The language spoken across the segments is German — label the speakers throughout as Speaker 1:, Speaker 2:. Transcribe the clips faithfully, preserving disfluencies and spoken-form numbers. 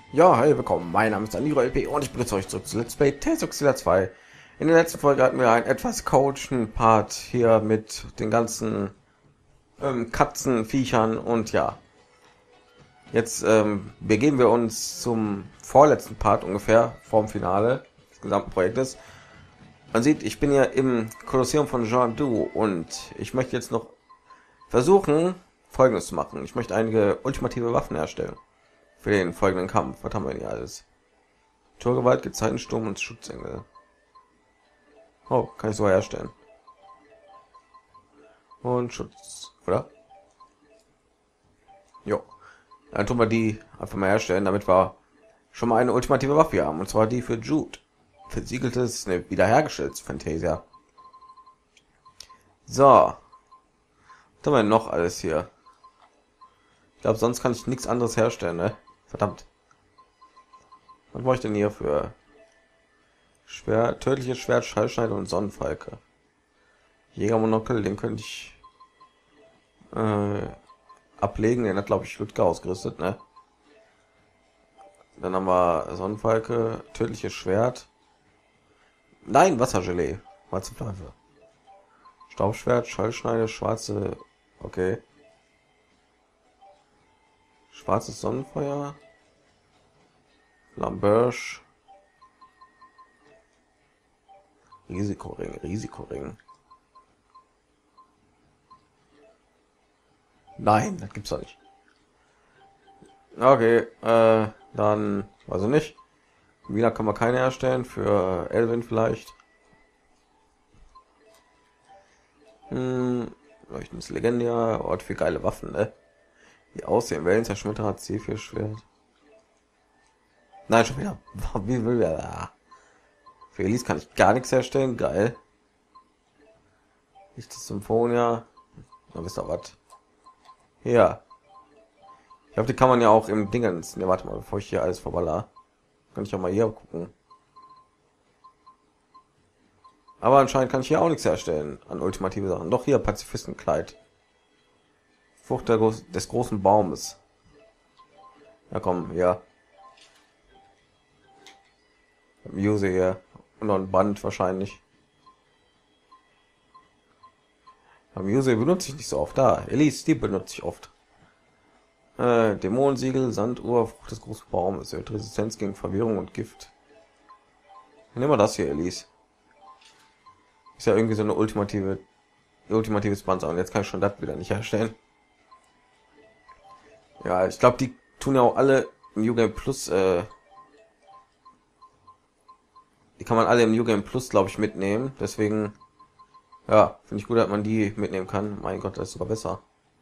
Speaker 1: Ja, hey, willkommen. Mein Name ist Danilo L P und ich begrüße euch zurück zu Let's Play Tales of Xillia zwei. In der letzten Folge hatten wir einen etwas chaotischen Part hier mit den ganzen ähm, Katzen, Viechern und ja. Jetzt ähm, begeben wir uns zum vorletzten Part ungefähr vorm Finale des gesamten Projektes. Man sieht, ich bin ja im Kolosseum von Jindu und ich möchte jetzt noch versuchen, Folgendes zu machen. Ich möchte einige ultimative Waffen herstellen. Für den folgenden Kampf. Was haben wir denn hier alles? Torgewalt, Gezeitensturm und Schutzengel. Oh, kann ich so herstellen. Und Schutz, oder? Jo. Dann tun wir die einfach mal herstellen, damit wir schon mal eine ultimative Waffe haben. Und zwar die für Jude. Versiegeltes, ne, wiederhergestelltes Fantasia. So. Was haben wir noch alles hier? Ich glaube, sonst kann ich nichts anderes herstellen, ne? Verdammt. Was brauche ich denn hier für Schwer, tödliches Schwert, Schallschneider und Sonnenfalke? Jägermonokel, den könnte ich äh, ablegen. Den hat, glaube ich, Ludger ausgerüstet, ne? Dann haben wir Sonnenfalke, tödliches Schwert. Nein, Wassergelee. Schwarze Pfeife. Staubschwert, Schallschneider, schwarze. Okay. Schwarzes Sonnenfeuer. Lamberge. Risikoring, Risikoring. Nein, das gibt's doch nicht. Okay, äh, dann, also nicht. Wieder kann man keine herstellen, für Elvin vielleicht. Hm, leuchtendes Legendia, Ort für geile Waffen, ne? Die aussehen, Wellenzerschmetterer, C vier Schwert. Nein, schon wieder. Wie will er da? Für Elise kann ich gar nichts herstellen, geil. Nicht das Symphonia. Na, wisst ihr was? Ja. Ich glaube, die kann man ja auch im Dingens. Ne, warte mal, bevor ich hier alles verballer. Kann ich auch mal hier gucken. Aber anscheinend kann ich hier auch nichts herstellen an ultimative Sachen. Doch hier Pazifistenkleid. Frucht der Groß des großen Baumes. Ja komm, ja. Use hier. Und noch ein Band wahrscheinlich. Use benutze ich nicht so oft. Da, Elise, die benutze ich oft. Äh, Dämonensiegel, Sanduhr, Frucht des großen Baumes. Erhöht Resistenz gegen Verwirrung und Gift. Nehmen wir das hier, Elise. Ist ja irgendwie so eine ultimative, ultimatives Band. Und jetzt kann ich schon das wieder nicht herstellen. Ja, ich glaube, die tun ja auch alle im New Game Plus. Äh, die kann man alle im New Game Plus, glaube ich, mitnehmen. Deswegen, ja, finde ich gut, dass man die mitnehmen kann. Mein Gott, das ist sogar besser.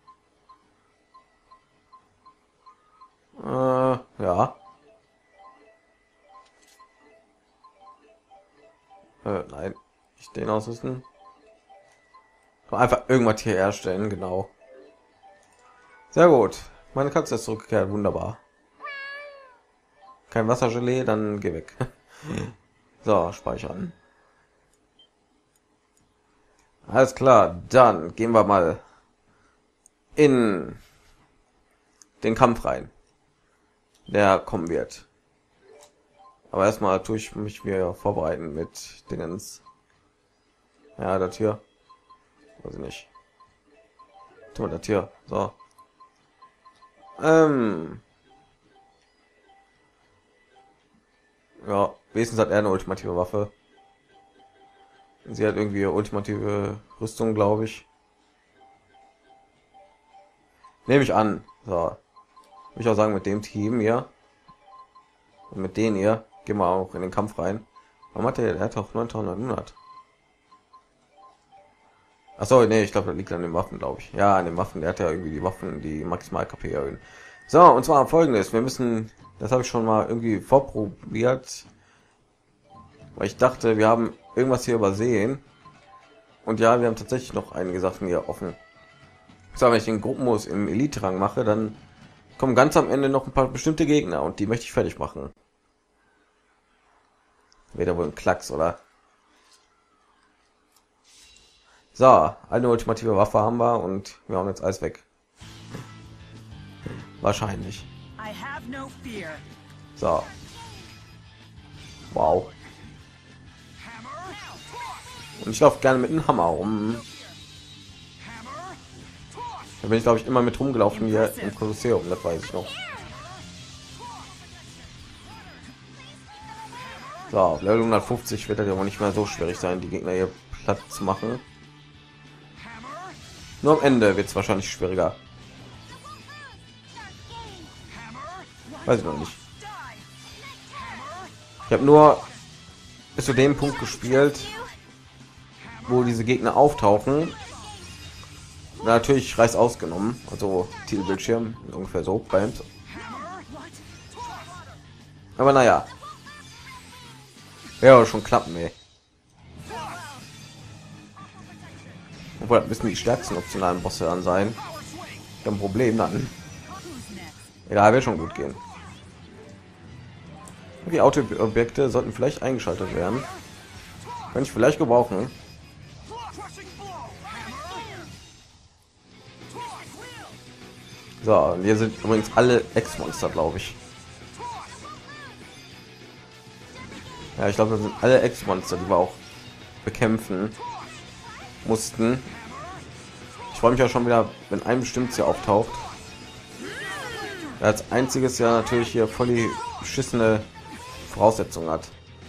Speaker 1: Äh, ja. Äh, nein, nicht den ausrüsten. Einfach irgendwas hier herstellen, genau. Sehr gut. Meine Katze ist zurückgekehrt, wunderbar. Kein Wassergelee, dann geh weg. So, speichern. Alles klar, dann gehen wir mal in den Kampf rein, der kommen wird. Aber erstmal tue ich mich wieder vorbereiten mit Dingens. Ja, das hier. Weiß ich nicht. Tun wir das hier. So. Ähm. Ja, wenigstens hat er eine ultimative Waffe. Sie hat irgendwie ultimative Rüstung, glaube ich. Nehme ich an. So. Will ich auch sagen, mit dem Team hier. Und mit denen hier. Gehen wir auch in den Kampf rein. Warum hat der? Der hat auch neuntausendneunhundert. Achso, nee, ich glaube, das liegt an den Waffen, glaube ich. Ja, an den Waffen. Der hat ja irgendwie die Waffen, die maximal K P erhöhen. So, und zwar folgendes. Wir müssen, das habe ich schon mal irgendwie vorprobiert. Weil ich dachte, wir haben irgendwas hier übersehen. Und ja, wir haben tatsächlich noch einige Sachen hier offen. So, wenn ich den Gruppenmodus im Elite-Rang mache, dann kommen ganz am Ende noch ein paar bestimmte Gegner. Und die möchte ich fertig machen. Wäre wohl ein Klacks, oder? So, eine ultimative Waffe haben wir und wir haben jetzt alles weg. Wahrscheinlich.
Speaker 2: I have no fear.
Speaker 1: So. Wow. Und ich laufe gerne mit einem Hammer rum. Da bin ich, glaube ich, immer mit rumgelaufen hier im Kolosseum, das weiß ich noch. So, auf Level hundertfünfzig wird das ja auch nicht mehr so schwierig sein, die Gegner hier platt zu machen. Nur am Ende wird es wahrscheinlich schwieriger. Weiß ich noch nicht. Ich habe nur bis zu dem Punkt gespielt, wo diese Gegner auftauchen. Natürlich Reiß ausgenommen, also Titelbildschirm ungefähr so beim. Aber naja, ja schon klappen, ey. Obwohl ein bisschen die stärksten optionalen Bosse dann sein. Kein Problem dann. Ja, wird schon gut gehen. Die Autoobjekte sollten vielleicht eingeschaltet werden. Kann ich vielleicht gebrauchen. So, und hier sind übrigens alle Ex-Monster, glaube ich. Ja, ich glaube, das sind alle Ex-Monster, die wir auch bekämpfen mussten. Ich freue mich ja schon wieder, wenn ein bestimmtes hier auftaucht. Als einziges ja natürlich hier voll die beschissene Voraussetzung hat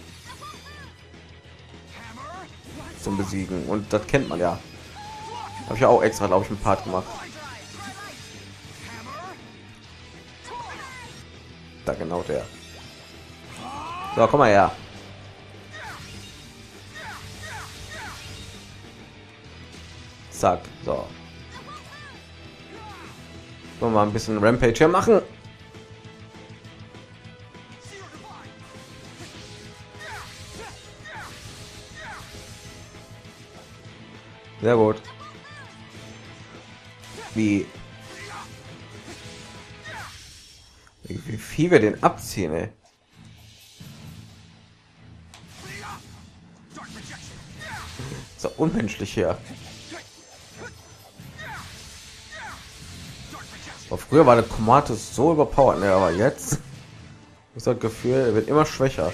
Speaker 1: zum Besiegen, und das kennt man ja. Habe ich ja auch extra, glaube ich, einen Part gemacht. Da genau der. So, komm mal her. Zack, so. Wollen wir mal ein bisschen Rampage hier machen. Sehr gut. Wie wie viel wir den abziehen, ey. So unmenschlich hier. Aber früher war der Komatis so überpowered, ne, aber jetzt ist das Gefühl, er wird immer schwächer.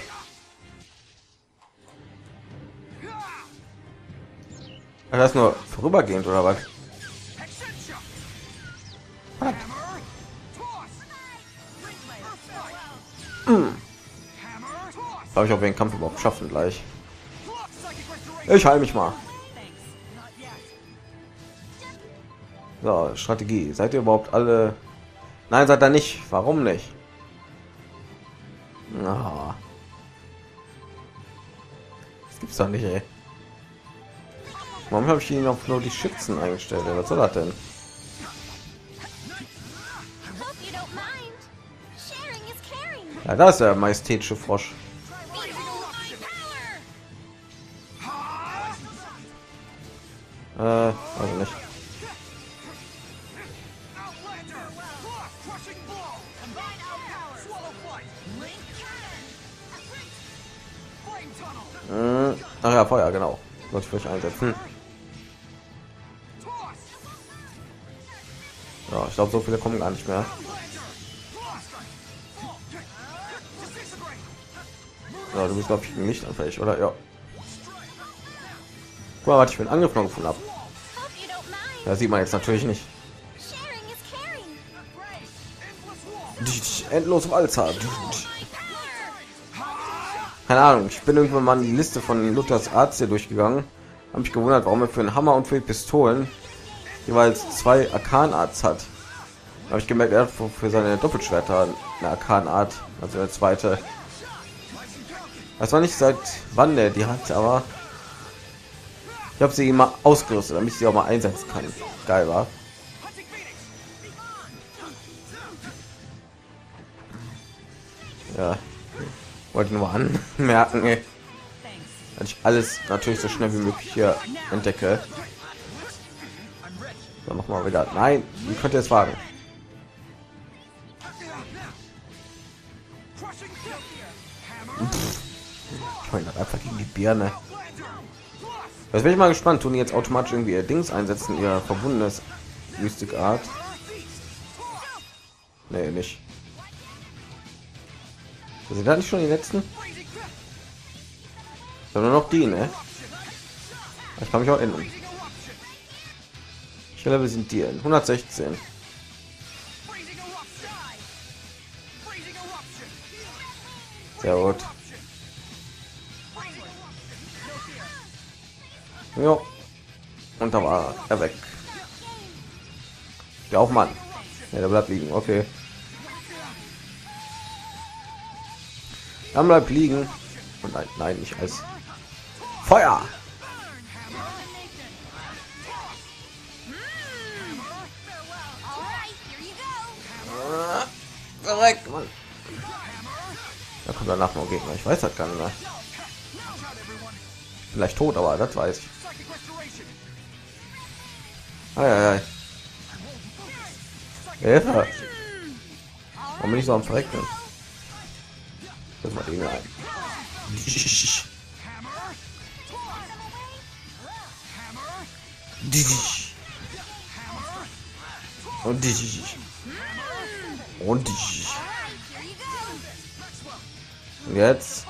Speaker 1: Das ist nur vorübergehend oder was? was? Hm. Habe ich auch den Kampf überhaupt schaffen gleich? Ich heile mich mal. So, Strategie. Seid ihr überhaupt alle? Nein, seid ihr nicht. Warum nicht? Oh. Das gibt's doch nicht, ey. Warum habe ich ihn auf nur die Schützen eingestellt? Was soll das denn? Ja, da ist der majestätische Frosch. Äh, also nicht. Hm. Ach ja, Feuer, genau. Sollte ich vielleicht einsetzen. Ja, ich glaube, so viele kommen gar nicht mehr. Ja, du bist, glaube ich, nicht anfällig, oder? Ja. Guck mal, was ich für einen Angriff noch gefunden habe. Da sieht man jetzt natürlich nicht. Endlos Walzer. Keine Ahnung, ich bin irgendwann mal die Liste von Luthers Arzt hier durchgegangen. Habe mich gewundert, warum er für einen Hammer und für die Pistolen jeweils zwei Arkanarts hat. Habe ich gemerkt, er hat für seine Doppelschwerter eine Arkanart, also der zweite. Das war nicht seit wann der die hat, aber ich habe sie immer ausgerüstet, damit ich sie auch mal einsetzen kann. Geil, war. Ja, wollte nur mal anmerken, ey, dass ich alles natürlich so schnell wie möglich hier entdecke. Dann noch mal wieder. Nein, wie könnt ihr es wagen? Ich meine einfach gegen die Birne. Jetzt bin ich mal gespannt. Tun die jetzt automatisch irgendwie ihr Dings einsetzen, ihr verbundenes Mystic Art? Nee, nicht. Sind da nicht schon die letzten? Sondern noch die, ne? Ich kann mich auch ändern. Welche Level sind die in? hundertsechzehn. Sehr gut. Ja. Und da war er weg. Ja, auch Mann. Ja, der bleibt liegen. Okay. Dann bleibt liegen. Und nein, nein, nicht als Feuer. Direkt, Mann. Da kommt danach noch Gegner. Ich weiß das gar nicht mehr. Vielleicht tot, aber das weiß ich. Ah, ja, ja. Hilfe. Warum bin ich so am Verrecken? Das macht ihn ein. Und die. Und die. Und jetzt.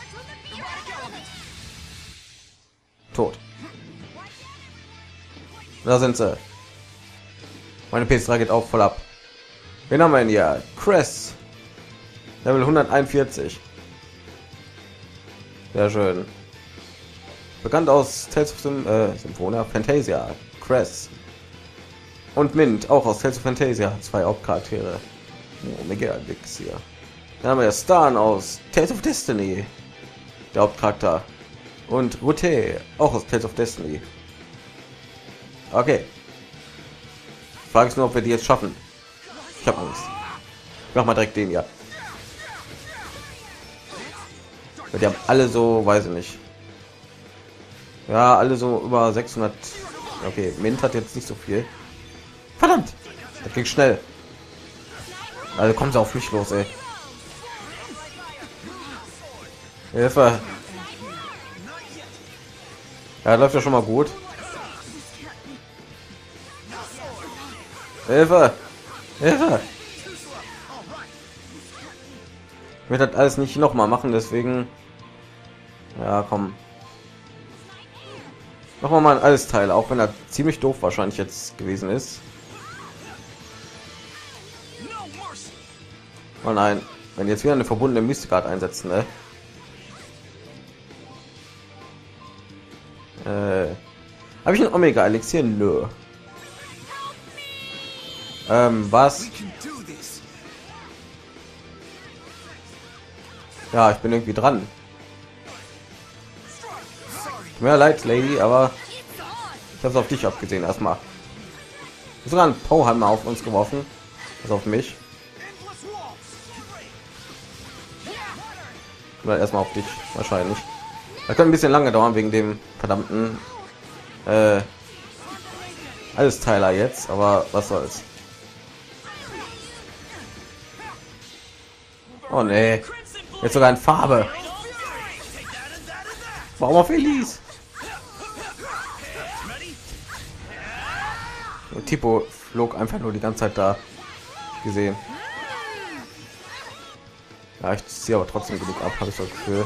Speaker 1: Tot. Da sind sie. Meine P S drei geht auch voll ab. Wen haben wir denn hier? Chris. Level hunderteinundvierzig. Sehr schön. Bekannt aus Tales of Sym äh, Symphonia, Fantasia. Chris. Und Mint, auch aus Tales of Fantasia. Zwei Hauptcharaktere. Oh, mega Dix hier. Dann haben wir Stan aus Tales of Destiny. Der Hauptcharakter. Und Rute, auch aus Tales of Destiny. Okay. Frage ich nur, ob wir die jetzt schaffen. Ich habe Angst. Ich mach mal direkt den ja. Die haben alle so, weiß ich nicht. Ja, alle so über sechshundert. Okay, Mint hat jetzt nicht so viel. Verdammt, das ging schnell. Also kommt sie auf mich los, ey. Hilfe. Ja, läuft ja schon mal gut. Hilfe. Hilfe. Ich werde das alles nicht noch mal machen, deswegen. Ja, komm. Machen wir mal ein alles Teil, auch wenn er ziemlich doof wahrscheinlich jetzt gewesen ist. Oh nein, wenn jetzt wieder eine verbundene Mystikart einsetzen, ne? Äh, habe ich ein Omega Elixier? Nö. Ähm, was? Ja, ich bin irgendwie dran. Mehr leid, Lady, aber ich habe es auf dich abgesehen erstmal. Sogar ein Powerhammer auf uns geworfen, also auf mich. Oder erstmal auf dich wahrscheinlich. Das kann ein bisschen lange dauern wegen dem verdammten äh, alles Teiler jetzt, aber was soll's. Oh nee, jetzt sogar in Farbe. Warum auf Elise? Und Tipo flog einfach nur die ganze Zeit da gesehen. Ja, ich ziehe aber trotzdem genug ab, habe ich das Gefühl.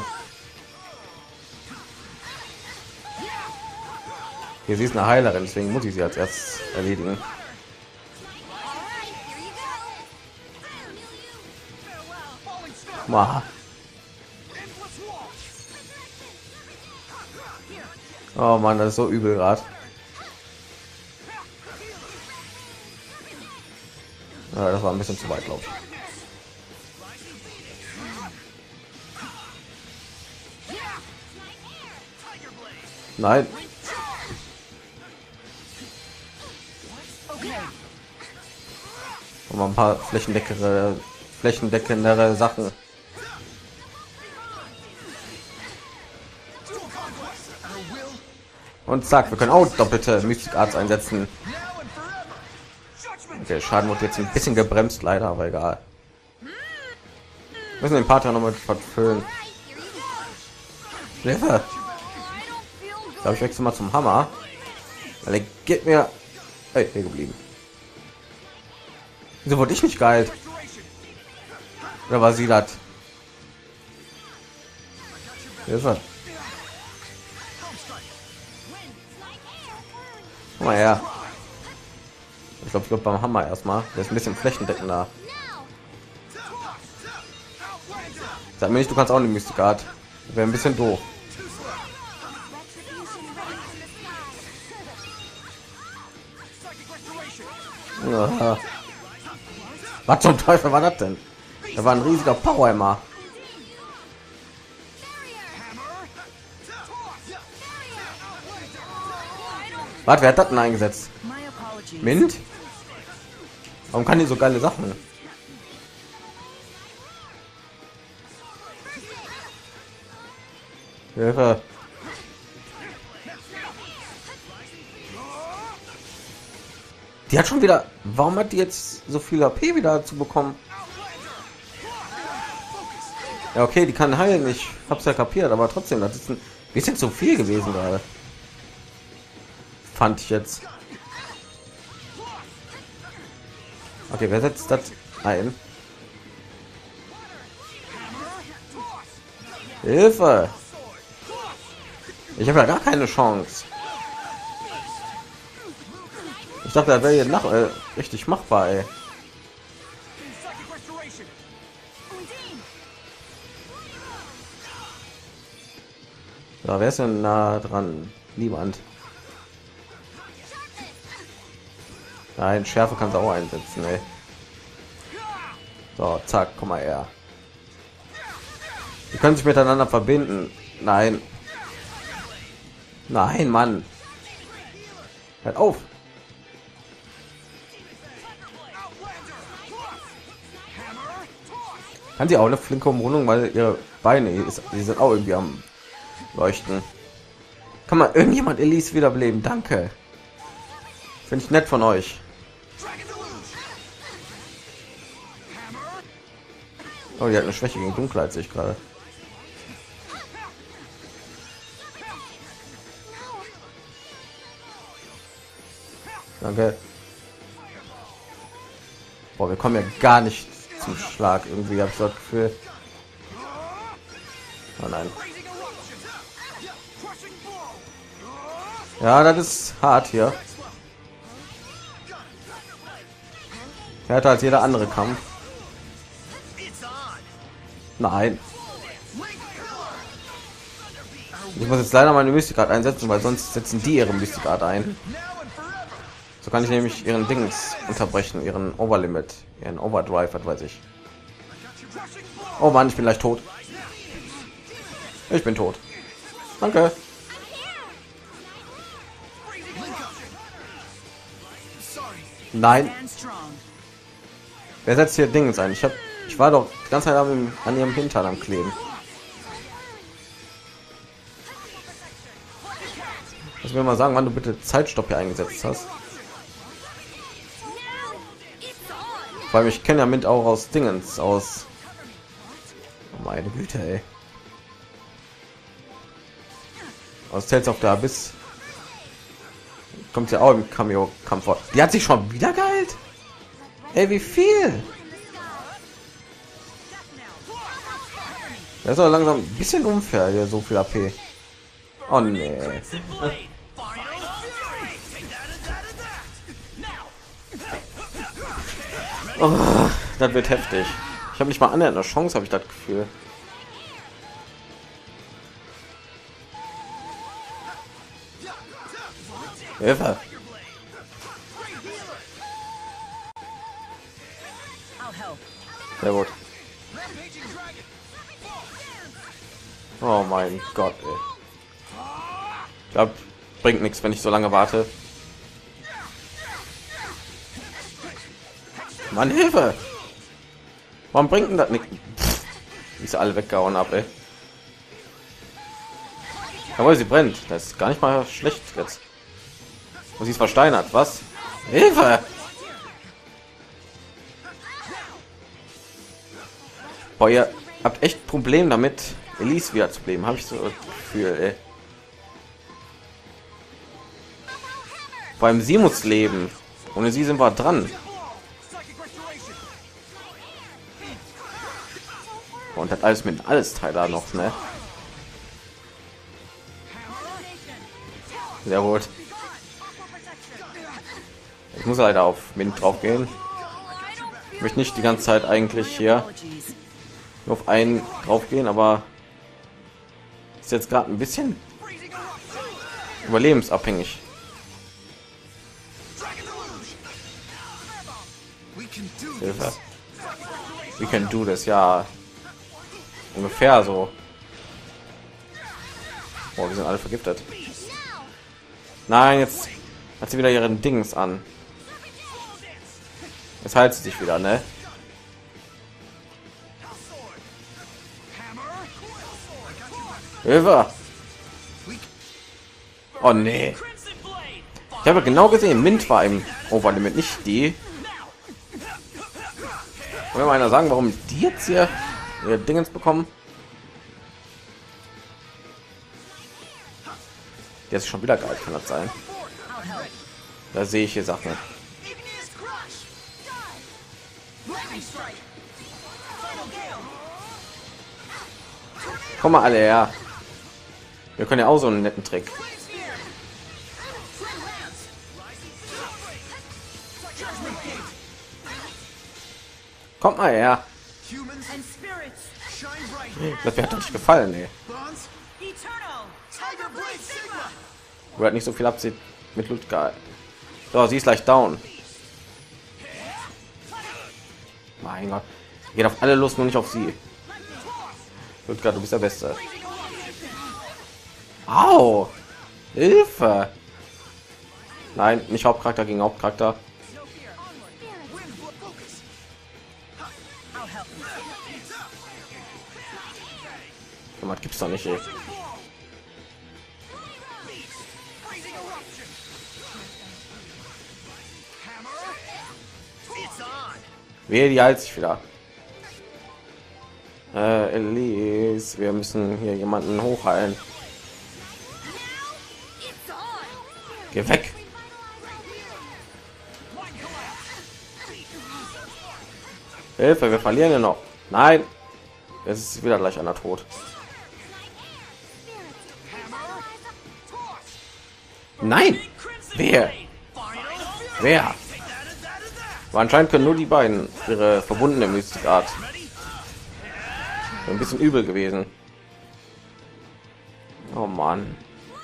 Speaker 1: Hier, sie ist eine Heilerin, deswegen muss ich sie als erstes erledigen. Wow. Oh Mann, das ist so übel gerade. Ja, das war ein bisschen zu weit, glaube ich. Nein. Und mal ein paar flächendeckere, flächendeckendere Sachen. Und zack, wir können auch doppelte Mystic Arts einsetzen. Okay, Schaden wird jetzt ein bisschen gebremst, leider, aber egal. Wir müssen den Pater noch mit verfüllen. Hilfe! Da ich wechsle mal zum Hammer. Weil er geht mir. Hey, hier geblieben. Wieso wurde ich nicht geheilt? Oder war sie das? Hilfe. Komm mal her. Ich glaube, ich glaube beim Hammer erstmal. Der ist ein bisschen flächendeckender. Sag mir nicht, du kannst auch eine Mystic Art. Wäre ein bisschen doof. Ja. Was zum Teufel war das denn? Da war ein riesiger Powerhammer. Was, wer hat das denn eingesetzt? Mint? Warum kann die so geile Sachen? Hilfe. Die hat schon wieder... Warum hat die jetzt so viel A P wieder zu bekommen? Ja, okay, die kann heilen. Ich hab's ja kapiert, aber trotzdem, das ist ein bisschen zu viel gewesen gerade. Fand ich jetzt. Okay, wer setzt das ein? Hilfe! Ich habe ja gar keine Chance. Ich dachte, er wäre hier nach äh, richtig machbar, ey. Ja, wer ist denn nah dran? Niemand. Nein, Schärfe kannst du auch einsetzen, ey. So, zack, komm mal her. Die können sich miteinander verbinden. Nein. Nein, Mann. Hört auf. Kann sie auch eine flinke Umrundung, weil ihre Beine, ist, die sind auch irgendwie am Leuchten. Kann man irgendjemand Elise wiederbeleben? Danke. Finde ich nett von euch. Oh, die hat eine Schwäche gegen Dunkelheit, sehe ich gerade. Danke. Boah, wir kommen ja gar nicht zum Schlag. Irgendwie habe ich das Gefühl. Oh nein. Ja, das ist hart hier. Härter als jeder andere Kampf. Nein. Ich muss jetzt leider meine Mystic Art einsetzen, weil sonst setzen die ihre Mystic Art ein. So kann ich nämlich ihren Dings unterbrechen, ihren Overlimit, ihren Overdrive, was weiß ich. Oh Mann, ich bin gleich tot. Ich bin tot. Danke. Nein. Wer setzt hier Dings ein? Ich habe, ich war doch die ganze Zeit an, an ihrem Hintern am Kleben. Lass mir mal sagen, wann du bitte Zeitstopp hier eingesetzt hast. Weil ich kenne ja Mint auch aus Dingens aus. Oh meine Güte, ey. Aus Tales of the Abyss. Kommt ja auch im Cameo Kampf vor. Die hat sich schon wieder geheilt. Ey, wie viel? Das ist doch langsam ein bisschen unfair hier, so viel A P. Oh nee. Oh, das wird heftig. Ich habe nicht mal annähernd eine Chance, habe ich das Gefühl. Hilfe. Sehr gut. Oh mein Gott, ey. Ich glaube, bringt nichts, wenn ich so lange warte. Mann, Hilfe! Warum bringt denn das nicht? Die ist alle weggehauen ab, ey. Jawohl, sie brennt. Das ist gar nicht mal schlecht jetzt. Und sie ist versteinert, was? Hilfe! Boah, ihr habt echt Problem damit, Elise wieder zu bleiben, habe ich so das Gefühl, ey. Beim sie muss leben. Ohne sie sind wir dran. Und das alles mit alles Teil da noch, ne? Sehr gut. Ich muss leider auf Wind drauf gehen. Ich möchte nicht die ganze Zeit eigentlich hier nur auf einen drauf gehen, aber ist jetzt gerade ein bisschen überlebensabhängig. Hilfe. We can do this, ja. Ungefähr so. Oh, wir sind alle vergiftet. Nein, jetzt hat sie wieder ihren Dings an. Jetzt heilt sie sich wieder, ne? Hilfe! Oh nee. Ich habe genau gesehen, Mint war im Overlimit, nicht die. Will mal einer sagen, warum die jetzt hier ihr Dingens bekommen? Der ist schon wieder geil, kann das sein? Da sehe ich hier Sachen. Komm mal alle her. Wir können ja auch so einen netten Trick. Kommt mal her. Das hat nicht gefallen, ey. Du hat nicht so viel Absicht mit Ludger. So, sie ist leicht down. Mein Gott. Geht auf alle Lust, nur nicht auf sie. Ludger, du bist der Beste. Au! Hilfe! Nein, nicht Hauptcharakter gegen Hauptcharakter. Was gibt's doch nicht, ey. Wer die heilt sich wieder. Äh, Elise, wir müssen hier jemanden hochheilen. Geh weg. Hilfe, wir verlieren ja noch. Nein. Es ist wieder gleich einer tot. Nein. Wer? Wer? Aber anscheinend können nur die beiden ihre verbundene Mystikart. Ein bisschen übel gewesen. Oh Mann.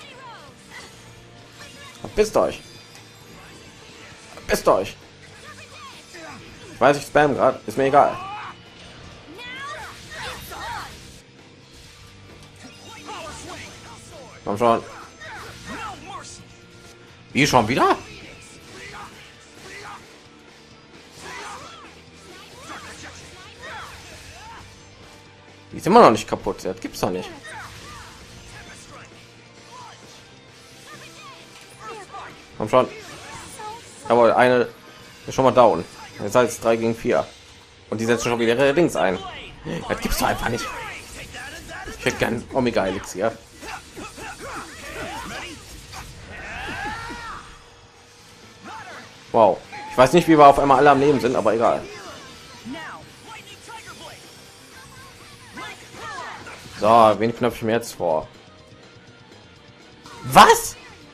Speaker 1: Verpisst euch. Verpisst euch. Ich weiß, ich spam gerade. Ist mir egal. Komm schon. Wie schon wieder? Die ist immer noch nicht kaputt. Das gibt's doch nicht. Komm schon. Jawohl, eine ist schon mal down. Jetzt heißt drei gegen vier. Und die setzen schon wieder ihre Dings ein. Das gibt's doch einfach nicht. Ich hätte gern Omega Elixier. Wow. Ich weiß nicht, wie wir auf einmal alle am Leben sind, aber egal. So, wen knöpfe ich mir jetzt vor? Was?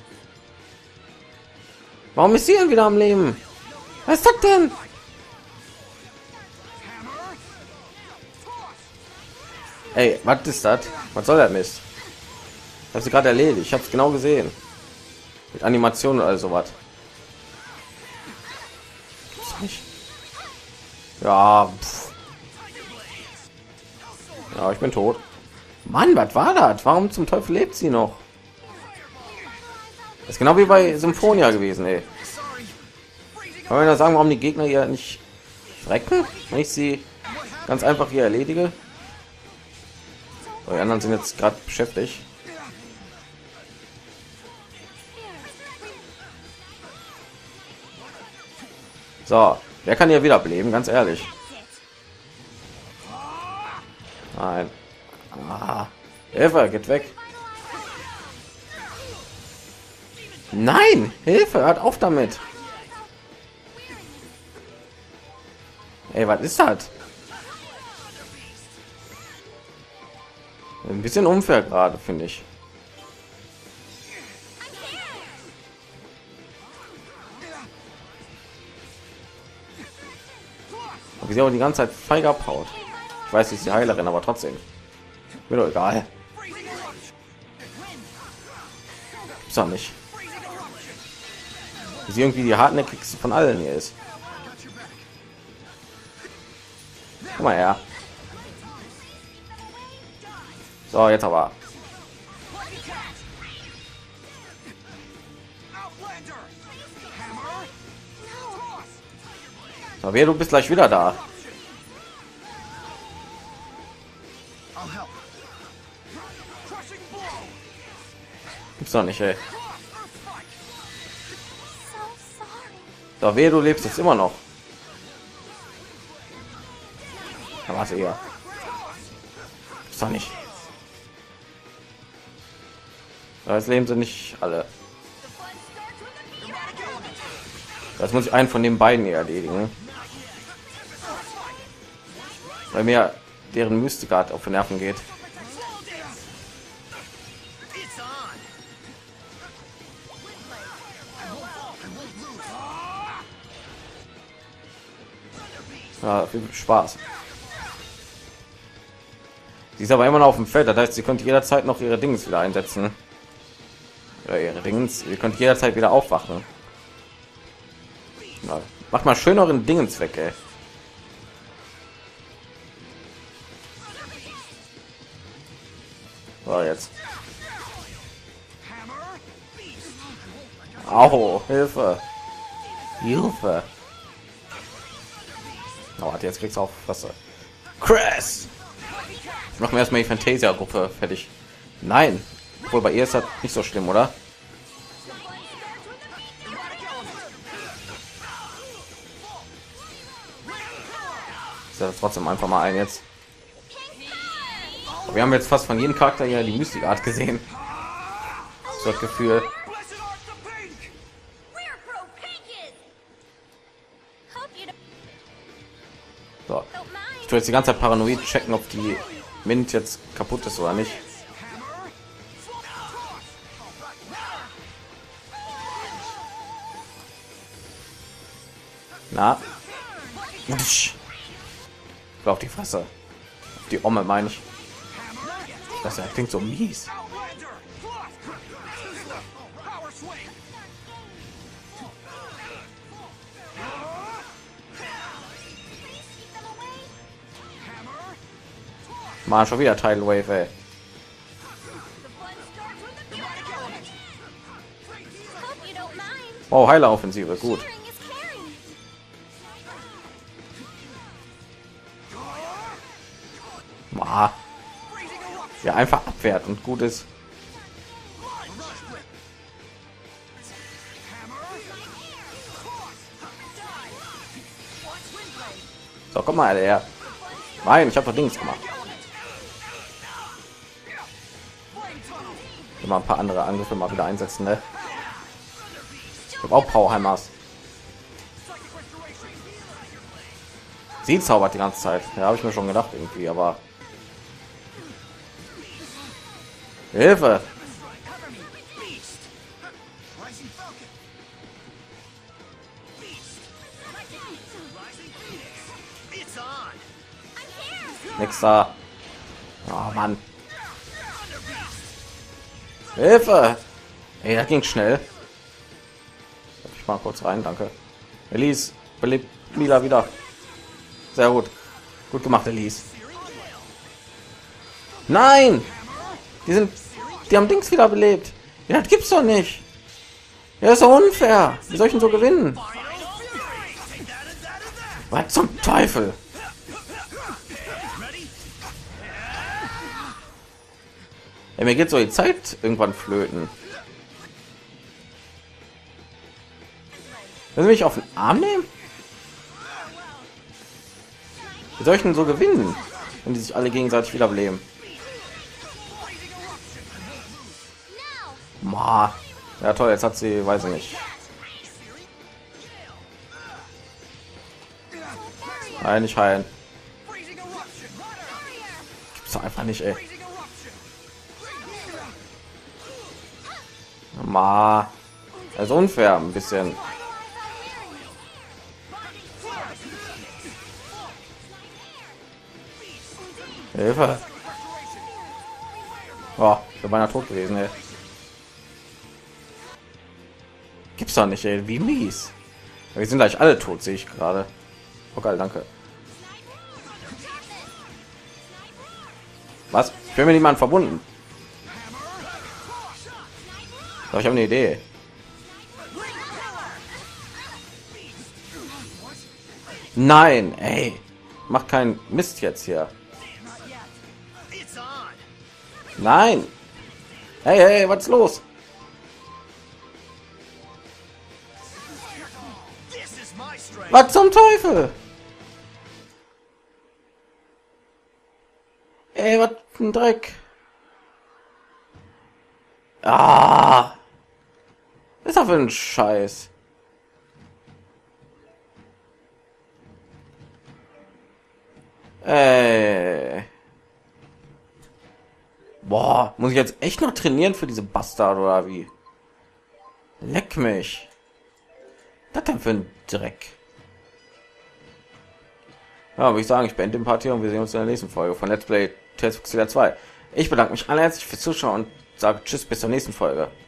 Speaker 1: Warum ist sie denn wieder am Leben? Was ist das denn? Ey, was ist das? Was soll der Mist? Ich habe sie gerade erledigt. Ich habe es genau gesehen. Mit Animationen oder sowas. Ja. Pff. Ja, ich bin tot. Mann, was war das? Warum zum Teufel lebt sie noch? Das ist genau wie bei Symphonia gewesen, ey. Kann man da sagen, warum die Gegner hier nicht schrecken, wenn ich sie ganz einfach hier erledige? Die anderen sind jetzt gerade beschäftigt. So, wer kann hier wiederbeleben? Ganz ehrlich. Nein. Ah, Hilfe, geht weg. Nein, Hilfe, hört auf damit. Ey, was ist das? Ein bisschen unfair gerade, finde ich. sie auch die ganze Zeit feige abhaut. Ich weiß, sie ist die Heilerin, aber trotzdem. Mir doch egal. Ist doch nicht. Sie irgendwie die hartnäckigste von allen hier ist. Guck mal her. So, jetzt aber. So, wer, du bist gleich wieder da. Gibt's doch nicht, ey. So, wer, du lebst jetzt immer noch. Da war's eher. Gibt's doch nicht. Das leben sie nicht alle. Das muss ich einen von den beiden hier erledigen. Weil mir deren Mystikart auf die Nerven geht. Ja, viel Spaß. Sie ist aber immer noch auf dem Feld, das heißt, sie könnte jederzeit noch ihre Dings wieder einsetzen. Ja, ihre Dings, sie könnte jederzeit wieder aufwachen. Na, macht mal schön euren Dingens weg, ey. So, jetzt. Au, Hilfe. Hilfe. Oh, jetzt kriegst du auf Fresse. Chris! Ich mache mir erstmal die Fantasia-Gruppe fertig. Nein. Obwohl, bei ihr ist das nicht so schlimm, oder? Ich setze trotzdem einfach mal ein jetzt. Wir haben jetzt fast von jedem Charakter hier die Mystikart gesehen. So das Gefühl. So. Ich tue jetzt die ganze Zeit paranoid checken, ob die Mint jetzt kaputt ist oder nicht. Na, auf die Fresse, auf die Omme meine ich. Das klingt so mies. Mal schon wieder Tidal Wave, ey. Oh, Heiler-Offensive, gut. Ma. Ja, einfach abwehrt und gut ist. So, komm mal her. Nein, ich habe doch Dings gemacht. Immer ein paar andere Angriffe mal wieder einsetzen, ne? Ich habe auch Powerheimers. Sie zaubert die ganze Zeit. Ja, habe ich mir schon gedacht irgendwie, aber Hilfe! Nix da. Oh Mann. Hilfe! Ey, das ging schnell. Ich mal kurz rein, danke. Elise, belebt Mila wieder. Sehr gut. Gut gemacht, Elise. Nein! Die sind, die haben Dings wieder belebt. Ja, das gibt's doch nicht. Ja, ist doch unfair. Wie soll ich denn so gewinnen? Was zum Teufel? Ja, mir geht so die Zeit irgendwann flöten. Will mich auf den Arm nehmen? Wie soll ich denn so gewinnen, wenn die sich alle gegenseitig wiederbeleben? Ma. Ja toll, jetzt hat sie, weiß ich nicht. Nein, nicht heilen. Gibt's doch einfach nicht, ey. Ma. Das ist unfair, ein bisschen. Hilfe. Oh, ich bin beinahe tot gewesen, ey. Gibt's doch nicht, ey. Wie mies. Wir sind gleich alle tot, sehe ich gerade. Oh geil, danke. Was? Ich bin mir niemand verbunden. Doch, ich habe eine Idee. Nein, ey. Mach keinen Mist jetzt hier. Nein. Hey, hey, was ist los? Was zum Teufel? Ey, was ein Dreck. Ah. Was ist das für ein Scheiß? Ey. Boah, muss ich jetzt echt noch trainieren für diese Bastard oder wie? Leck mich. Was denn für ein Dreck? Ja, würde ich sagen, ich beende den Part hier und wir sehen uns in der nächsten Folge von Let's Play Tales of Xillia zwei. Ich bedanke mich alle herzlich fürs Zuschauen und sage Tschüss bis zur nächsten Folge.